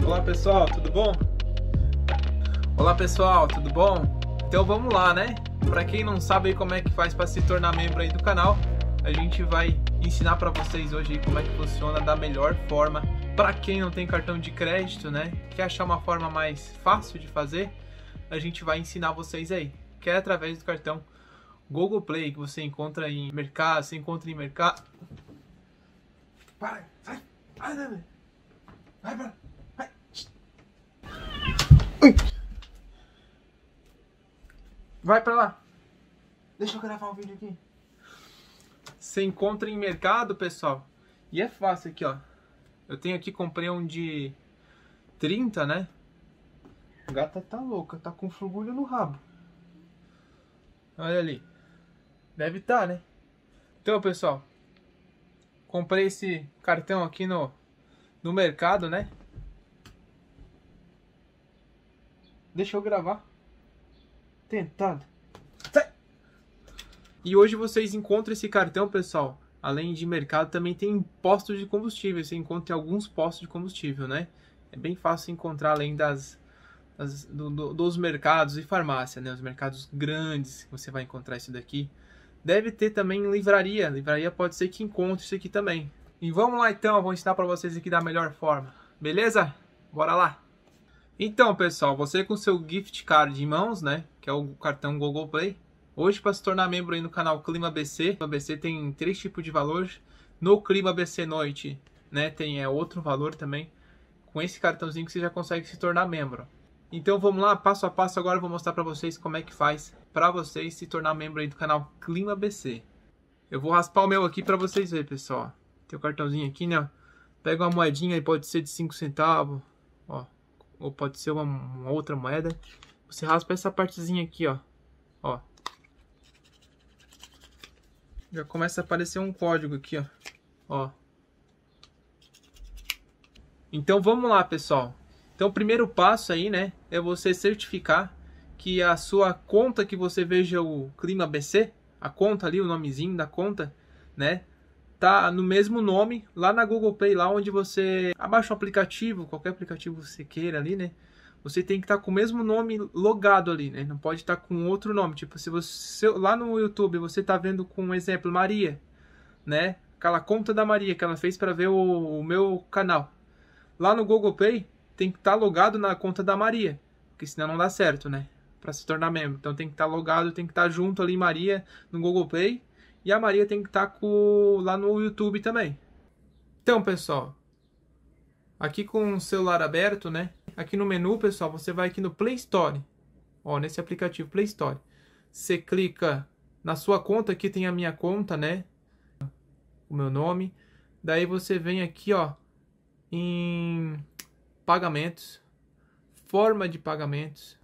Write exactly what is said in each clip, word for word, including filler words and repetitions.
Olá pessoal, tudo bom? Olá pessoal, tudo bom? Então vamos lá, né? Para quem não sabe aí como é que faz para se tornar membro aí do canal, a gente vai ensinar para vocês hoje aí como é que funciona da melhor forma. Para quem não tem cartão de crédito, né? Quer achar uma forma mais fácil de fazer, a gente vai ensinar vocês aí. Que é através do cartão Google Play, que você encontra em mercado, você encontra em mercado. Para, sai, vai, vai, vai, vai, vai. Ui. Vai pra lá. Deixa eu gravar um vídeo aqui. Você encontra em mercado, pessoal. E é fácil aqui, ó. Eu tenho aqui, comprei um de trinta, né? A gata tá louca, tá com furgulho no rabo. Olha ali. Deve estar, né? Então, pessoal, comprei esse cartão aqui no, no mercado, né? Deixa eu gravar. Tentado. Sai! E hoje vocês encontram esse cartão, pessoal. Além de mercado, também tem postos de combustível. Você encontra em alguns postos de combustível, né? É bem fácil encontrar, além das, das do, do, dos mercados e farmácia, né? Os mercados grandes, você vai encontrar isso daqui. Deve ter também em livraria. Livraria pode ser que encontre isso aqui também. E vamos lá então, eu vou ensinar para vocês aqui da melhor forma. Beleza? Bora lá! Então, pessoal, você com seu gift card em mãos, né, que é o cartão Google Play, hoje para se tornar membro aí no canal Clima B C, o Clima B C tem três tipos de valores. No Clima B C Noite, né, tem é, outro valor também. Com esse cartãozinho que você já consegue se tornar membro. Então vamos lá, passo a passo agora eu vou mostrar para vocês como é que faz para vocês se tornar membro aí do canal Clima B C. Eu vou raspar o meu aqui para vocês verem, pessoal. Tem o cartãozinho aqui, né? Pega uma moedinha aí, pode ser de cinco centavos, ó. Ou pode ser uma, uma outra moeda. Você raspa essa partezinha aqui, ó. Ó. Já começa a aparecer um código aqui, ó. Ó. Então vamos lá, pessoal. Então o primeiro passo aí, né, é você certificar que a sua conta, que você veja o Clima B C, a conta ali, o nomezinho da conta, né, tá no mesmo nome lá na Google Play, lá onde você abaixa o aplicativo, qualquer aplicativo que você queira ali, né? Você tem que estar tá com o mesmo nome logado ali, né? Não pode estar tá com outro nome. Tipo, se você lá no YouTube você tá vendo com um exemplo Maria, né? Aquela conta da Maria que ela fez para ver o, o meu canal. Lá no Google Play tem que estar tá logado na conta da Maria, porque senão não dá certo, né? Para se tornar membro. Então tem que estar tá logado, tem que estar tá junto ali Maria no Google Play. E a Maria tem que estar com, lá no YouTube também. Então, pessoal, aqui com o celular aberto, né? Aqui no menu, pessoal, você vai aqui no Play Store. Ó, nesse aplicativo Play Store. Você clica na sua conta, aqui tem a minha conta, né? O meu nome. Daí você vem aqui, ó, em pagamentos, forma de pagamentos.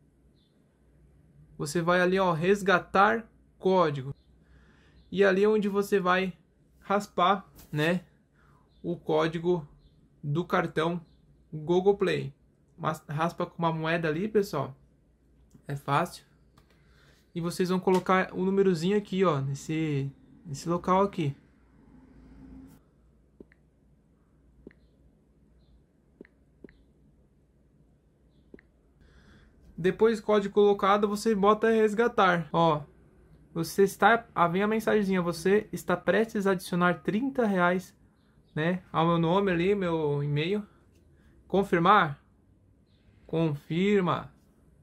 Você vai ali, ó, resgatar código. E ali onde você vai raspar, né, o código do cartão Google Play. Mas raspa com uma moeda ali, pessoal. É fácil. E vocês vão colocar o númerozinho aqui, ó, nesse, nesse local aqui. Depois do código colocado, você bota resgatar, ó. Você está, ah, vem a mensagenzinha, você está prestes a adicionar trinta reais, né, ao meu nome ali, meu e-mail. Confirmar? Confirma.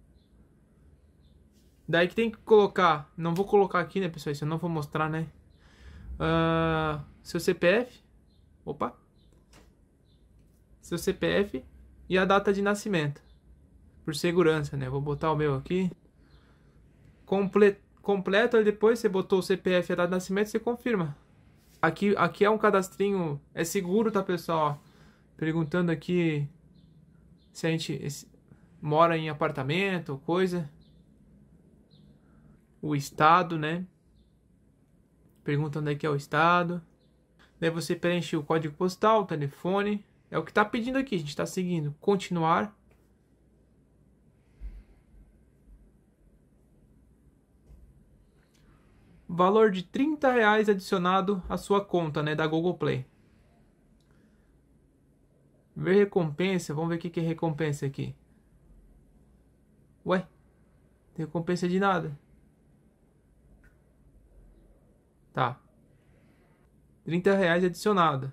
Daí que tem que colocar, não vou colocar aqui, né, pessoal, isso eu não vou mostrar, né. Uh, seu C P F, opa, seu C P F e a data de nascimento, por segurança, né, vou botar o meu aqui. Completo. Completo, e depois você botou o C P F e a data de nascimento, você confirma. Aqui, aqui é um cadastrinho, é seguro, tá, pessoal? Perguntando aqui se a gente esse, mora em apartamento ou coisa. O estado, né? Perguntando aqui é o estado. Daí você preenche o código postal, o telefone. É o que tá pedindo aqui, a gente tá seguindo. Continuar. Valor de trinta reais adicionado à sua conta, né, da Google Play. Ver recompensa. Vamos ver o que que é recompensa aqui. Ué? Tem recompensa de nada. Tá. trinta reais adicionado.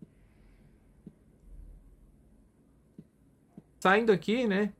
Saindo aqui, né?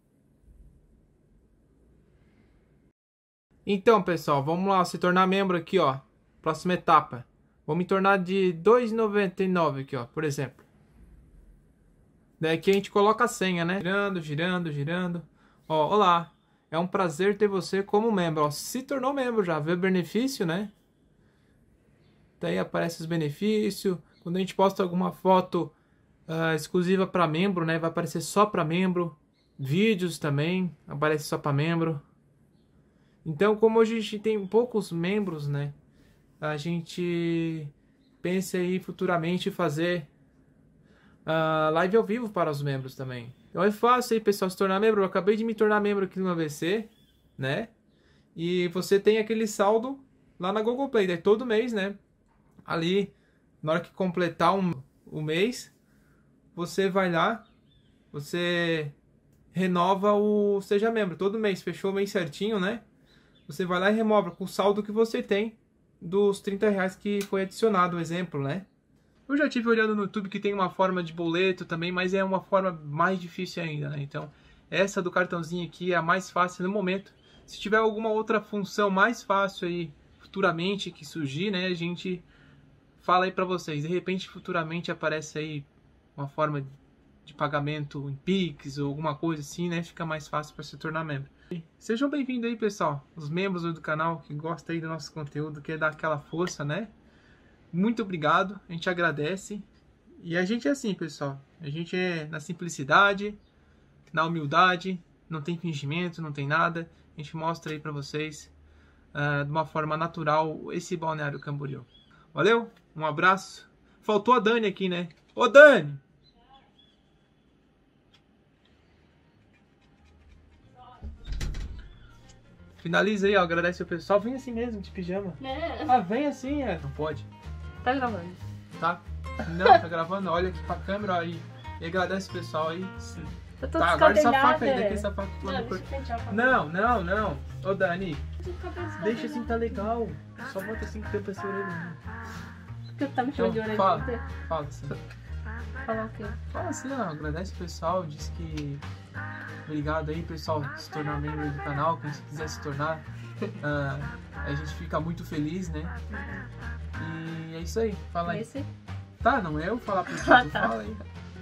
Então, pessoal, vamos lá se tornar membro aqui, ó. Próxima etapa. Vou me tornar de dois reais e noventa e nove aqui, ó, por exemplo. Daí aqui a gente coloca a senha, né? Girando, girando, girando. Ó, olá. É um prazer ter você como membro. Ó, se tornou membro já. Vê o benefício, né? Daí aparece os benefícios. Quando a gente posta alguma foto uh, exclusiva para membro, né? Vai aparecer só para membro. Vídeos também aparece só para membro. Então, como hoje a gente tem poucos membros, né? A gente pensa aí futuramente fazer uh, live ao vivo para os membros também. Então é fácil aí, pessoal, se tornar membro. Eu acabei de me tornar membro aqui no A B C, né? E você tem aquele saldo lá na Google Play. Daí todo mês, né? Ali, na hora que completar um, um mês, você vai lá, você renova o Seja Membro. Todo mês, fechou o mês certinho, né? Você vai lá e remove com o saldo que você tem dos trinta reais que foi adicionado, o exemplo, né? Eu já tive olhando no YouTube que tem uma forma de boleto também, mas é uma forma mais difícil ainda, né? Então, essa do cartãozinho aqui é a mais fácil no momento. Se tiver alguma outra função mais fácil aí, futuramente, que surgir, né? A gente fala aí pra vocês. De repente, futuramente aparece aí uma forma de pagamento em Pix ou alguma coisa assim, né? Fica mais fácil para se tornar membro. Sejam bem-vindos aí, pessoal. Os membros do canal que gostam aí do nosso conteúdo, quer dar aquela força, né? Muito obrigado, a gente agradece. E a gente é assim, pessoal. A gente é na simplicidade, na humildade, não tem fingimento, não tem nada. A gente mostra aí pra vocês uh, de uma forma natural esse Balneário Camboriú. Valeu, um abraço. Faltou a Dani aqui, né? Ô, Dani! Finaliza aí, ó, agradece o pessoal. Vem assim mesmo, de pijama. É. Ah, vem assim, é. Não pode. Tá gravando. Tá? Não, tá gravando. Olha aqui pra câmera ó, aí. E agradece o pessoal aí. Eu tô tá, agora essa faca aí, é. daqui essa faca não, por... não, não, não. Ô, Dani, deixa assim, tá legal. Só bota assim que tem pra ser orelha. Porque tá me chamando de orelha. Fala, fala assim. Fala o quê? Fala assim, ó, agradece o pessoal, diz que... Obrigado aí, pessoal, se tornar membro do canal, quem quiser se tornar, uh, a gente fica muito feliz, né? E é isso aí, fala aí. Esse? Tá, não é eu falar pro tio, Ah, tu tá. fala aí.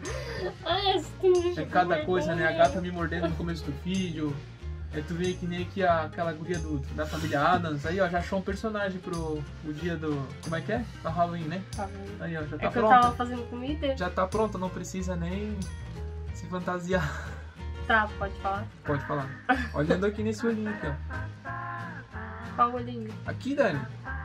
Ai, esse É cada coisa, né? A gata me mordendo no começo do vídeo. Aí tu vê que nem aqui a, aquela guria do, da família Adams. Aí, ó, já achou um personagem pro o dia do... Como é que é? Do Halloween, né? Aí, ó, já tá é que pronta. eu tava fazendo comida. Já tá pronta, não precisa nem se fantasiar. Tá, pode falar. Pode falar. Olhando aqui nesse olhinho aqui, ó. Qual olhinho? Aqui, Dani.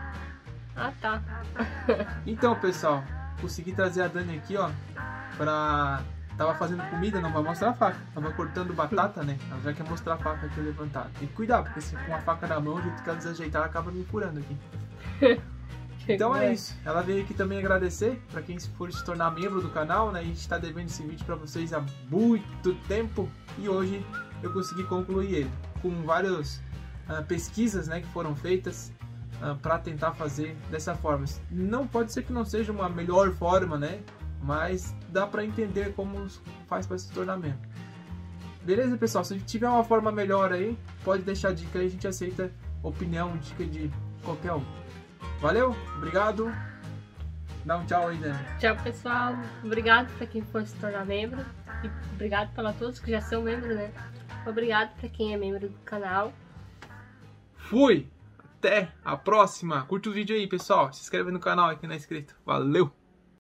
Ah, tá. Então, pessoal, consegui trazer a Dani aqui, ó, pra... Tava fazendo comida, não vai mostrar a faca. Tava cortando batata, né? Ela já quer mostrar a faca aqui levantada. Tem que cuidar, porque se com a faca na mão, o jeito que ela desajeitar, ela acaba me furando aqui. Então é isso. Ela veio aqui também agradecer pra quem for se tornar membro do canal, né? A gente tá devendo esse vídeo pra vocês há muito tempo e hoje eu consegui concluir ele com várias uh, pesquisas, né, que foram feitas uh, para tentar fazer dessa forma. Não pode ser que não seja uma melhor forma, né? Mas dá pra entender como faz para se tornar membro. Beleza, pessoal? Se tiver uma forma melhor aí, pode deixar dica aí, a gente aceita opinião, dica de qualquer um. Valeu, obrigado. Dá um tchau aí, Dani. Tchau, pessoal. Obrigado pra quem for se tornar membro. E obrigado para todos que já são membros, né? Obrigado pra quem é membro do canal. Fui! Até a próxima! Curta o vídeo aí, pessoal. Se inscreve no canal aqui, não é inscrito. Valeu!